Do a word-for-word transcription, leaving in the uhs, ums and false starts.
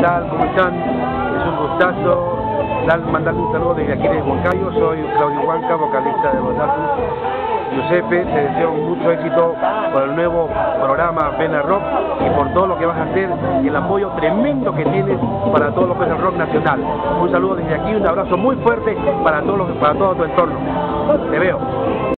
tal? ¿Cómo están? Es un gustazo dar, mandarle un saludo desde aquí de Huancayo. Soy Claudio Huanca, vocalista de Los Datus. Giuseppe, te deseo mucho éxito por el nuevo programa Vena Rock y por todo lo que vas a hacer y el apoyo tremendo que tienes para todo lo que es el rock nacional. Un saludo desde aquí, un abrazo muy fuerte para todos los, para todo tu entorno. Te veo.